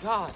God.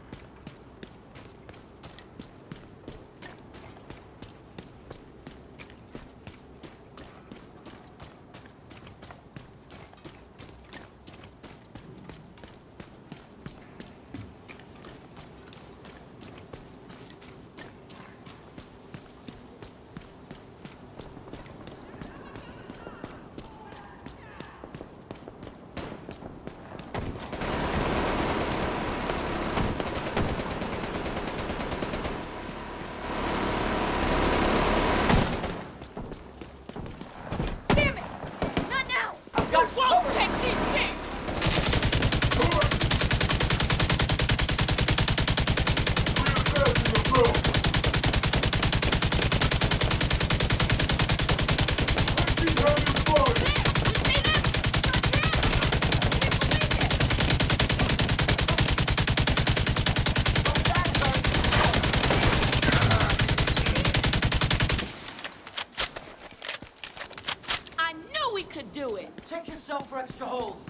Do it. Check yourself for extra holes.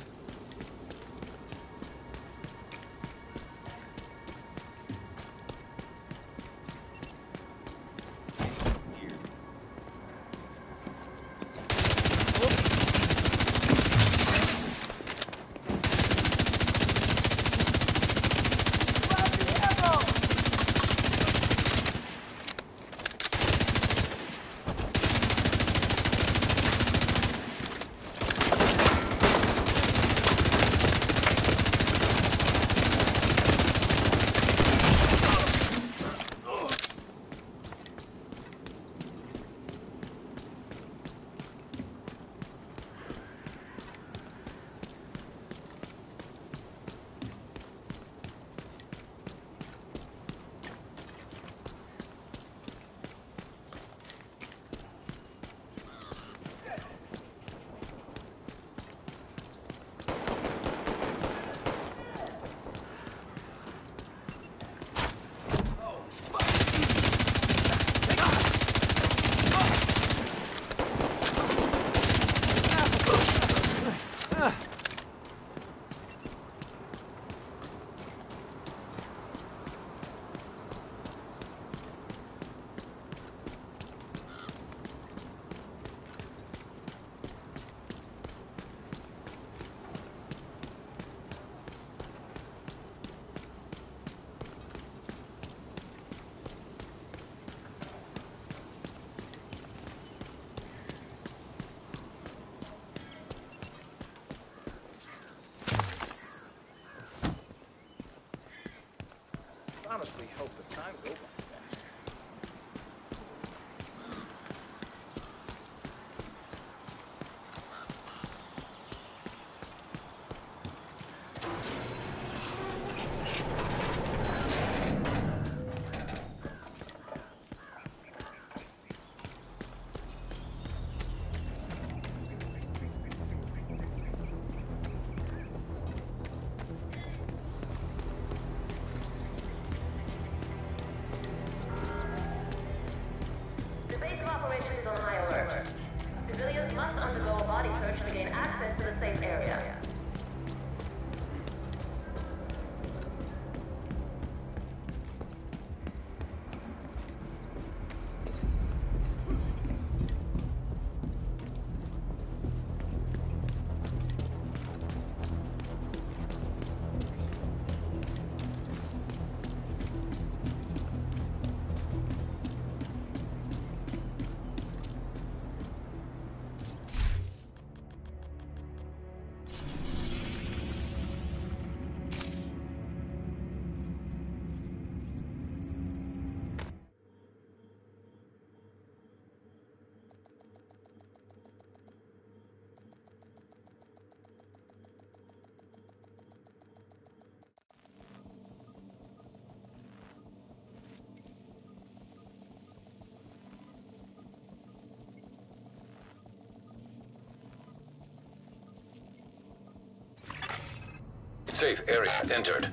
Honestly, hope the time go by faster. Must undergo a body search to gain access to the safe area. Safe area entered.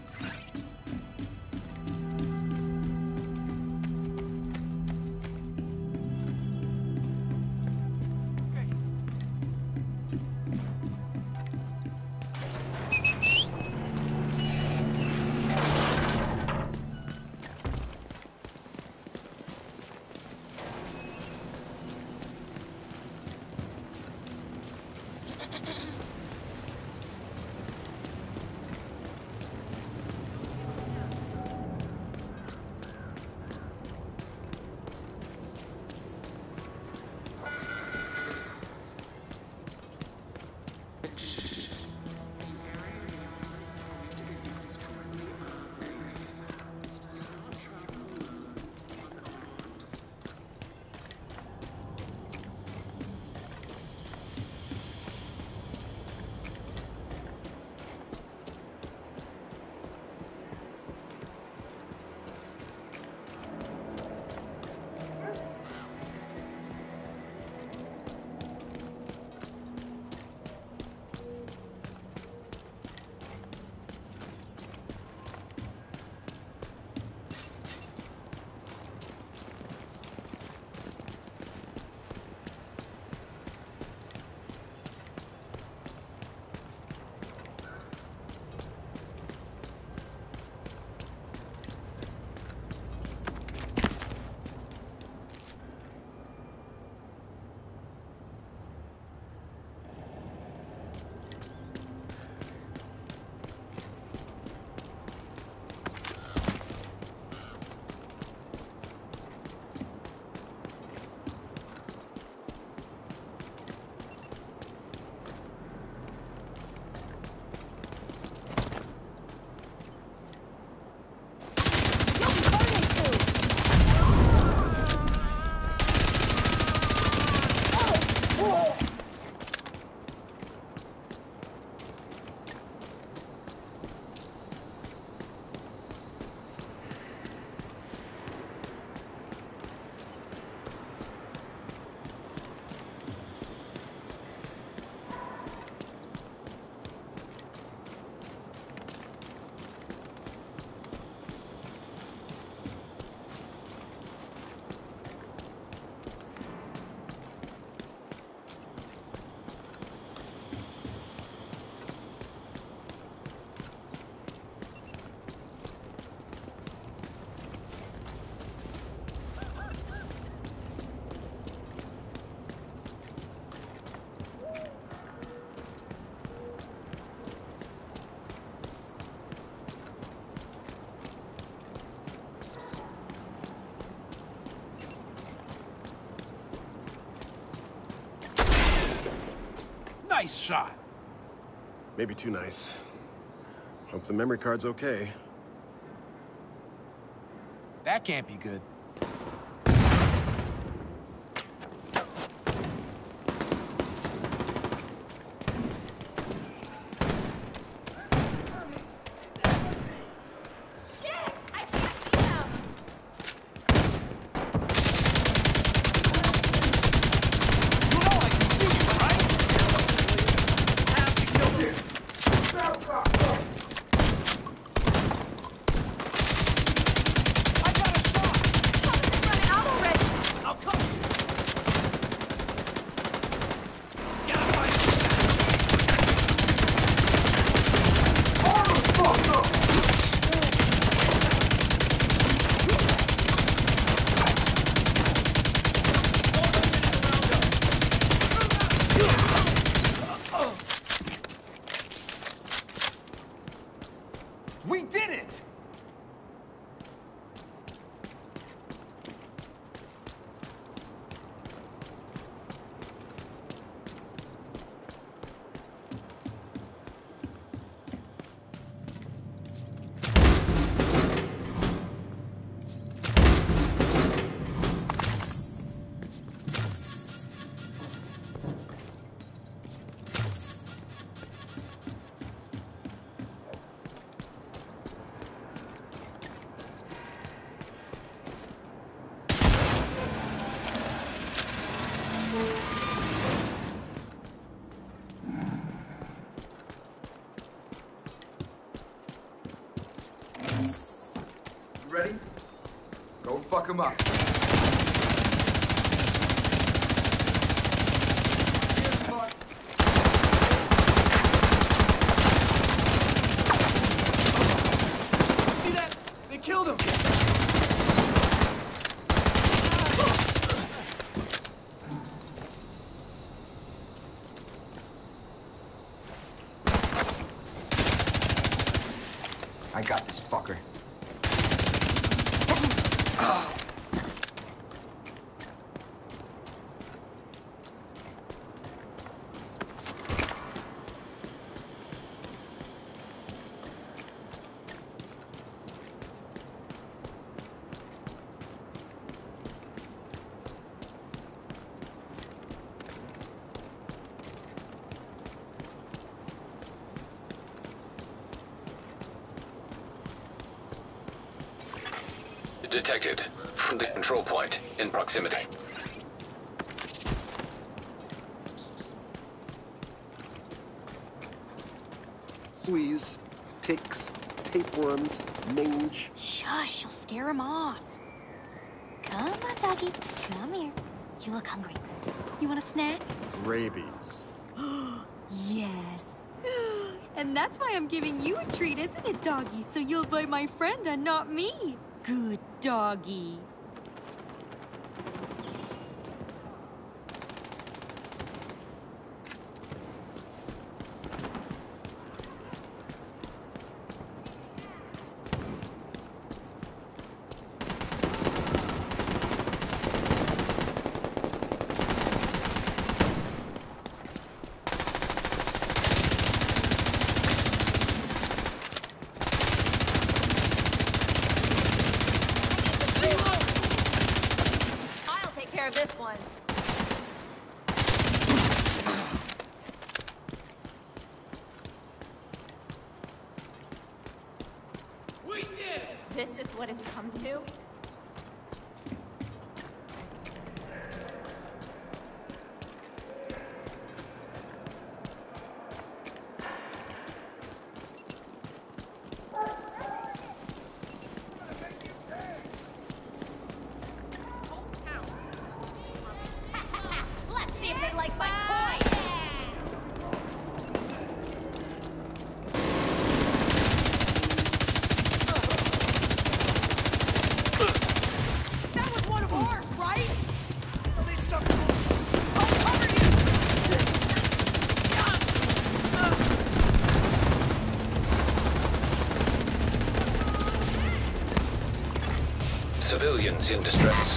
Nice shot. Maybe too nice. Hope the memory card's okay. That can't be good. Shit! I can't see them! You know I can see you, right? I have to kill you. I got a shot. Something's running out already! I'll cover you. Gotta find this guy. We did it! Ready? Go fuck him up. Here's Mark. See that? They killed him! I got this fucker. Detected. From the control point in proximity. Fleas, ticks, tapeworms, mange. Shush, you'll scare him off. Come on, doggy. Come here. You look hungry. You want a snack? Rabies. Yes. And that's why I'm giving you a treat, isn't it, doggy? So you'll bite my friend and not me. Good doggy. I'll take care of this one. We did it! This is what it's come to? Let's see if they like my toys! That was one of ours, right? Civilians in distress.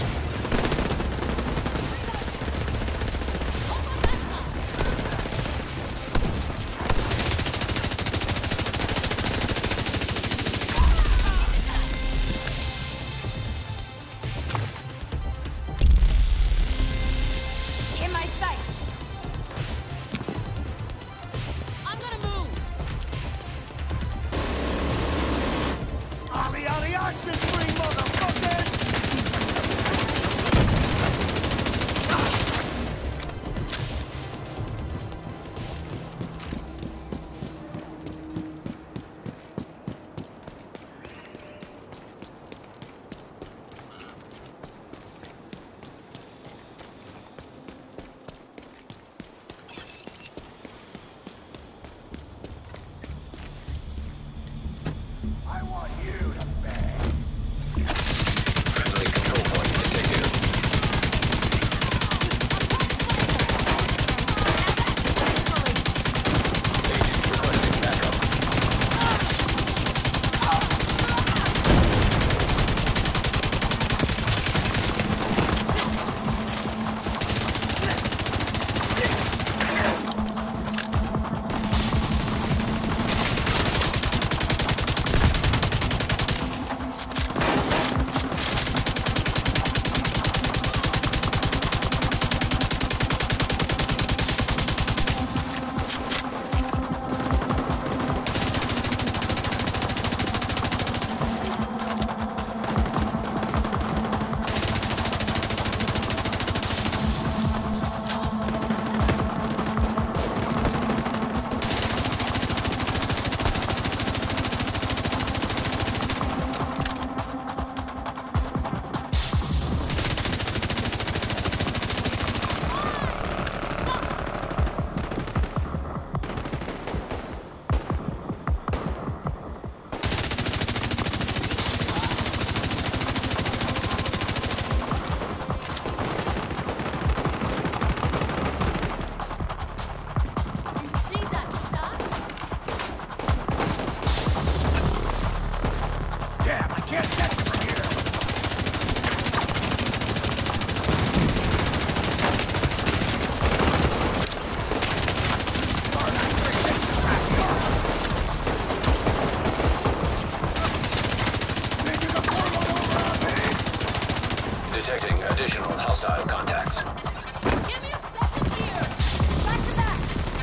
Detecting additional hostile contacts. Give me a second here. Back to back.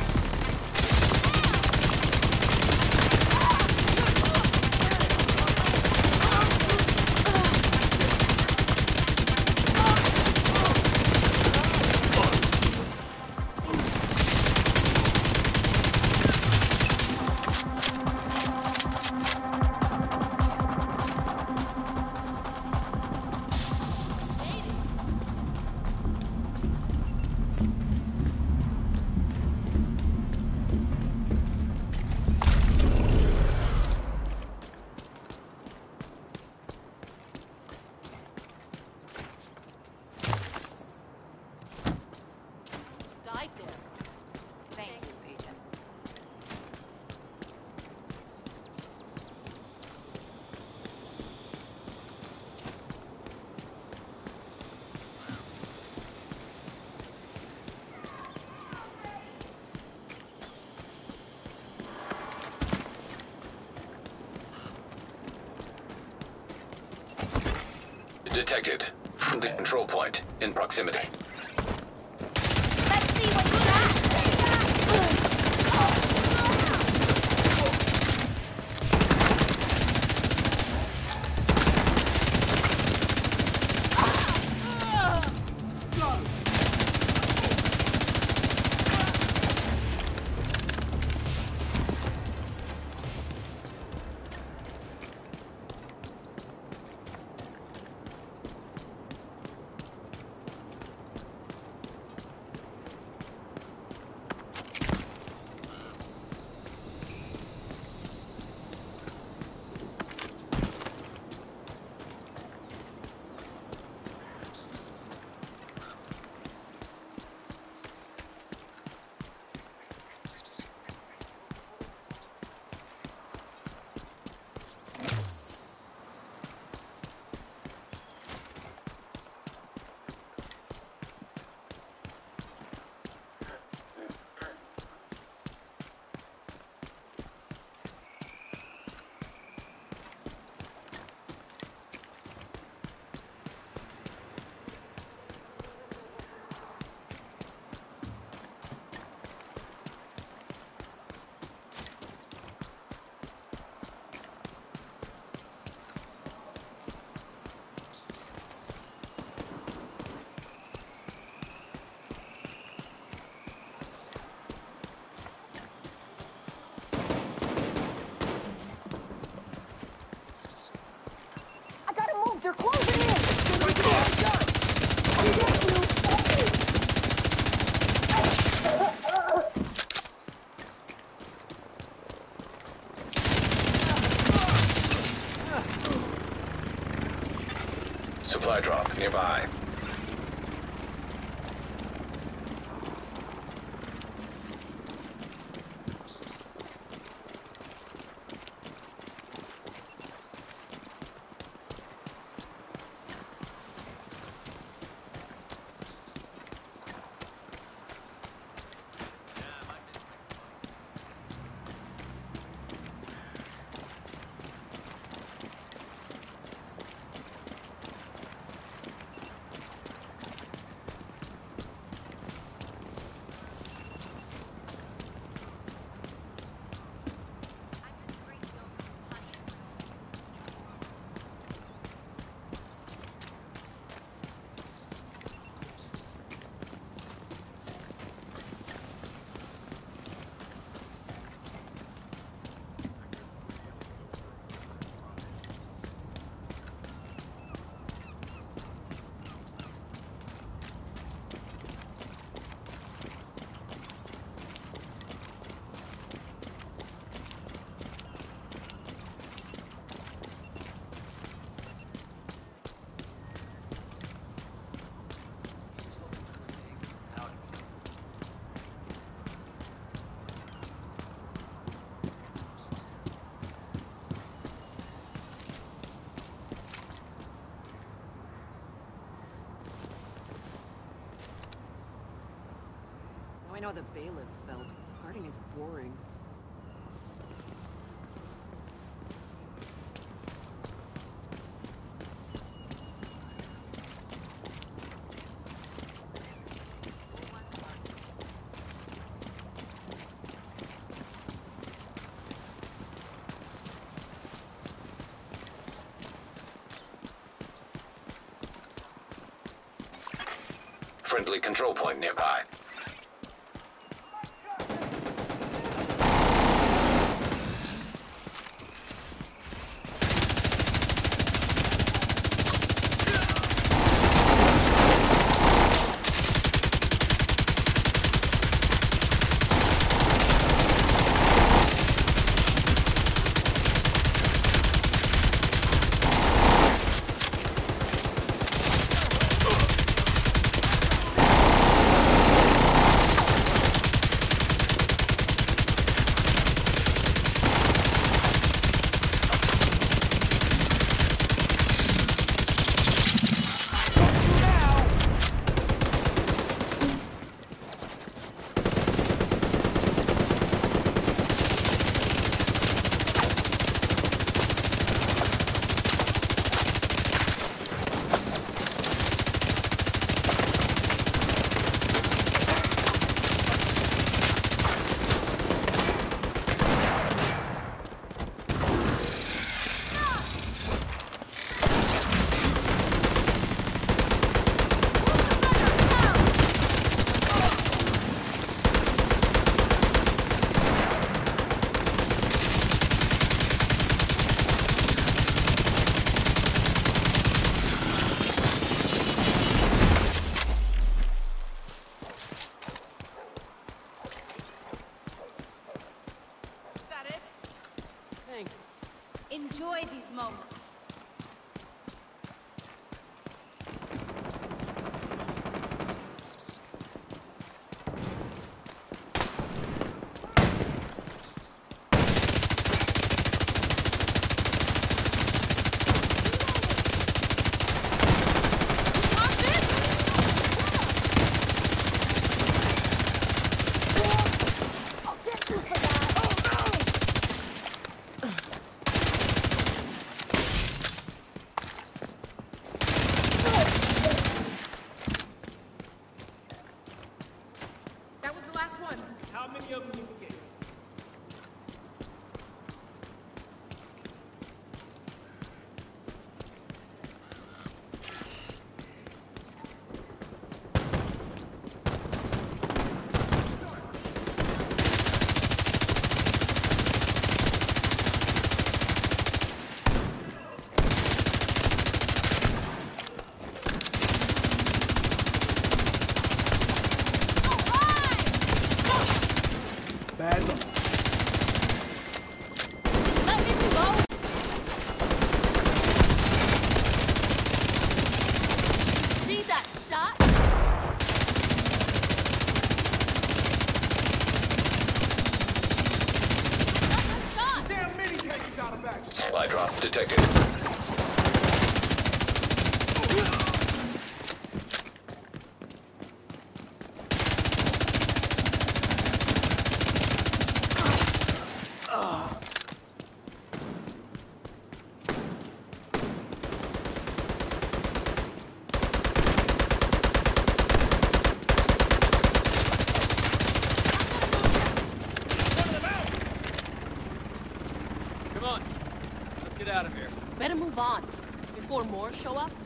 Died there. Thank you, Agent. Detected. Friendly control point in proximity. Let's see what you got. They're closing in! Supply drop nearby. I know how the bailiff felt. Guarding is boring. Friendly control point nearby. Enjoy these moments. How many of them you can get? Bad luck. Let me reload. See that shot? Shot. Damn mini tanks out of action. Supply drop detected. Come on, let's get out of here. Better move on before more show up.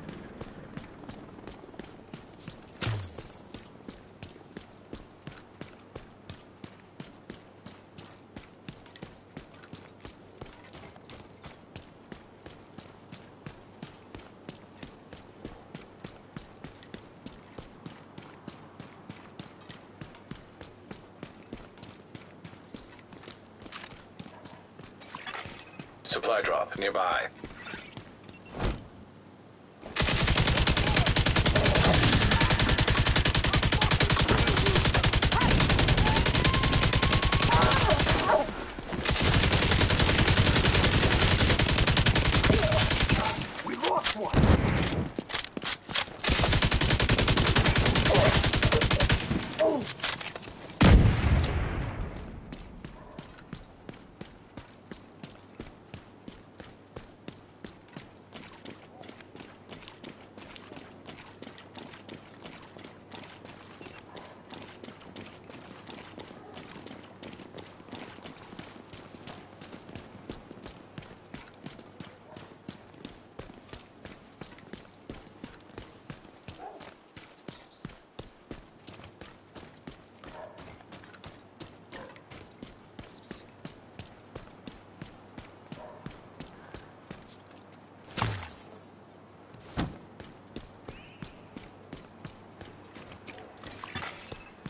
Supply drop nearby. We lost one.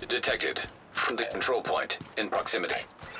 detected from the control point in proximity.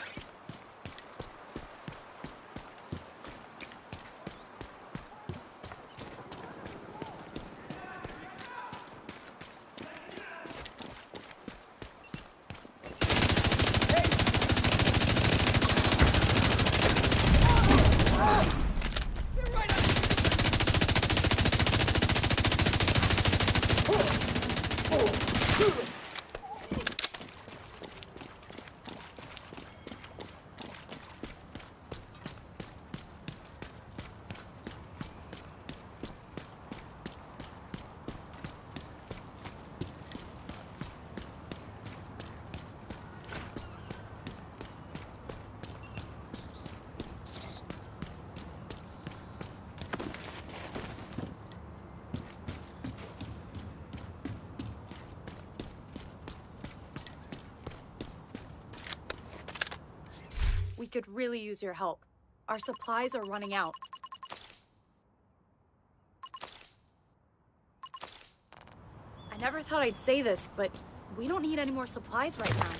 We could really use your help. Our supplies are running out. I never thought I'd say this, but we don't need any more supplies right now.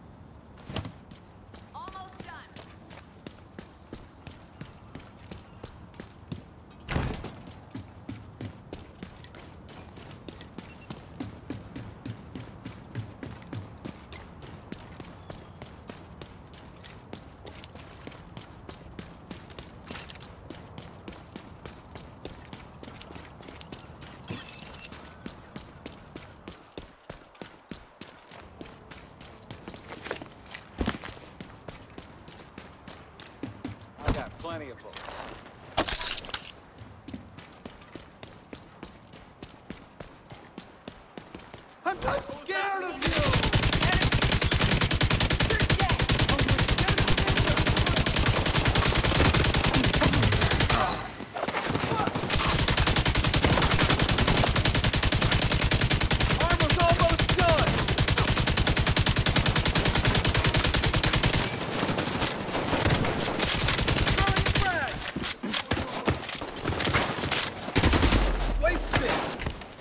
Almost done. I got plenty of bullets. I'm not scared of you! Armor's almost done! Waste it!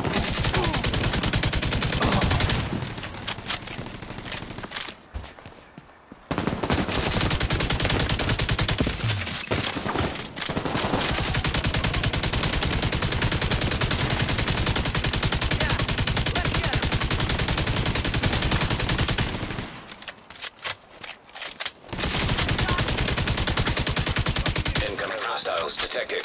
Incoming hostiles detected.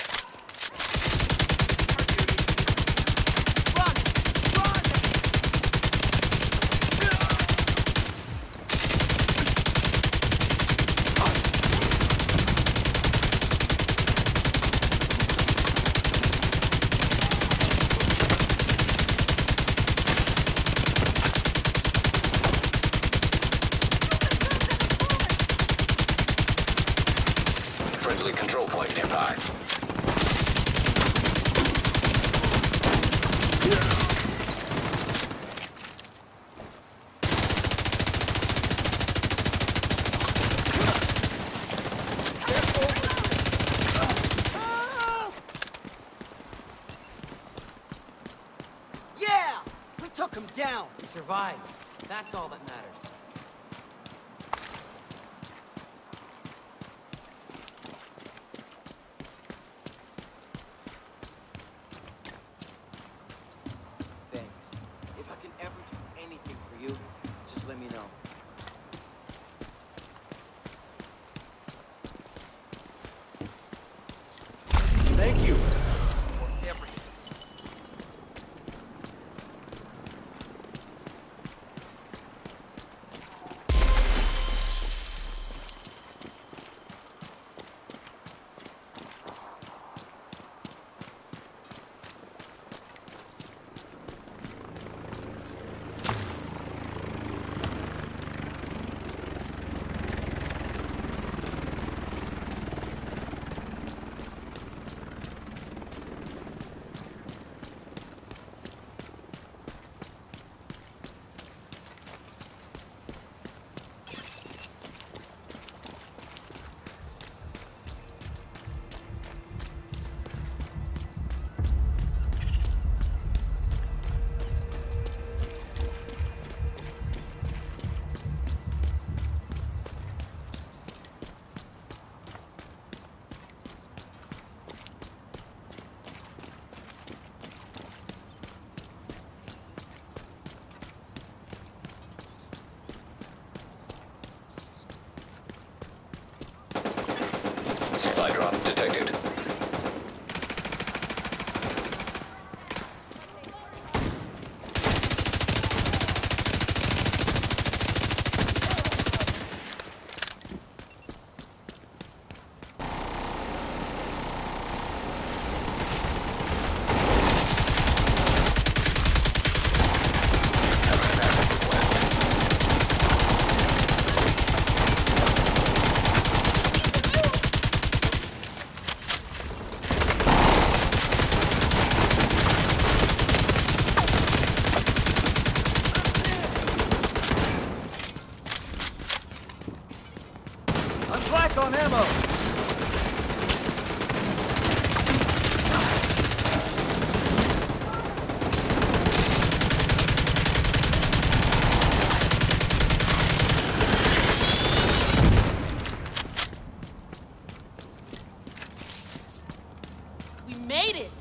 Friendly control point nearby. Yeah! We took him down. We survived. That's all that matters. Thanks. If I can ever do anything for you, just let me know. Thank you. on ammo. We made it!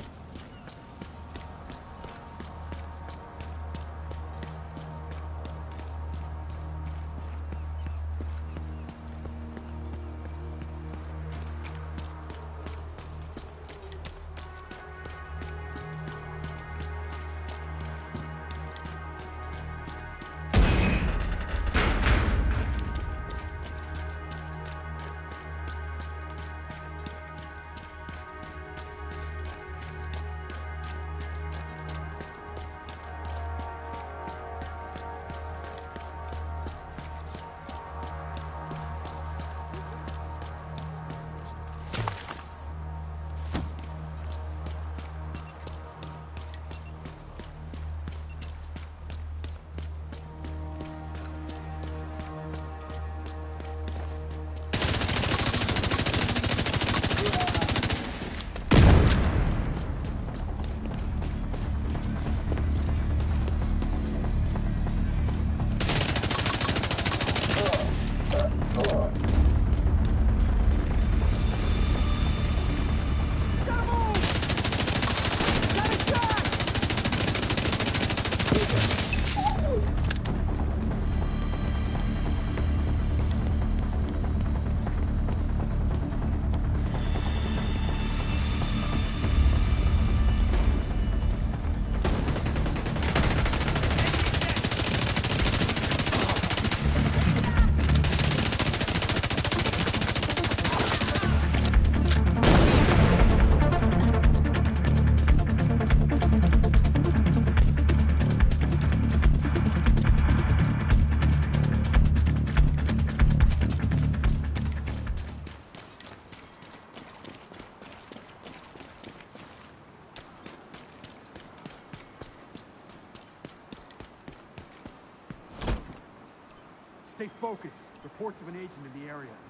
Stay focused. Reports of an agent in the area.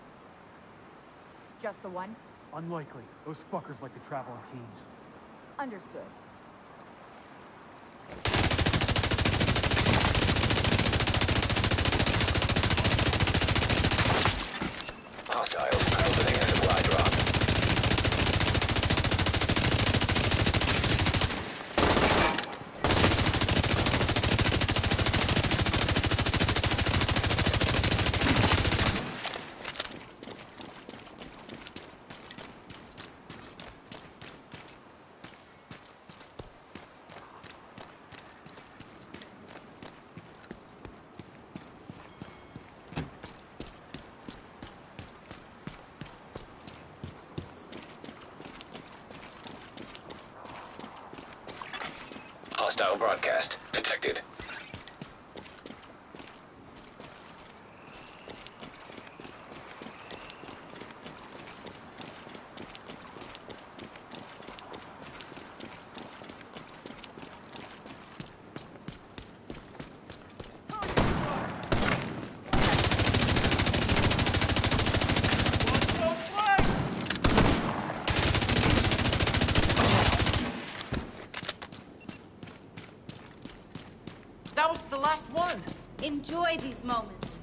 Just the one? Unlikely. Those fuckers like to travel in teams. Understood. Hostiles opening a supply drop. Hostile broadcast detected. That was the last one. Enjoy these moments.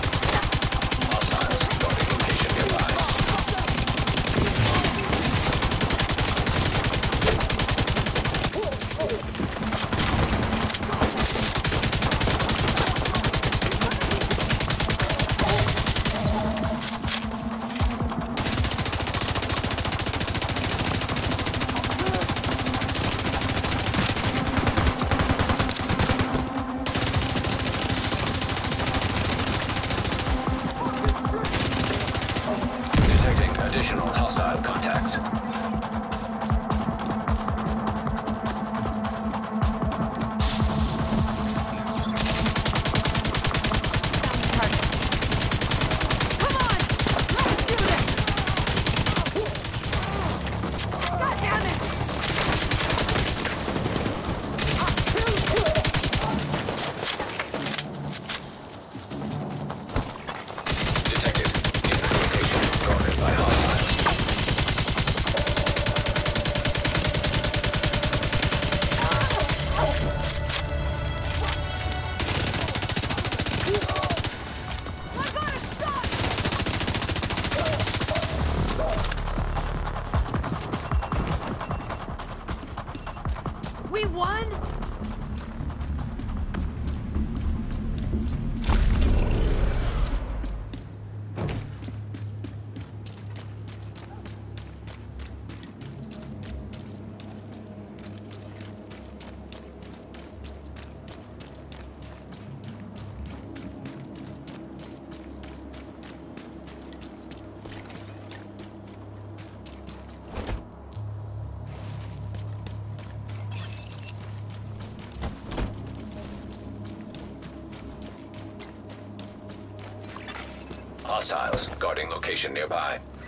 Hostiles reporting location nearby. Hostiles guarding location nearby.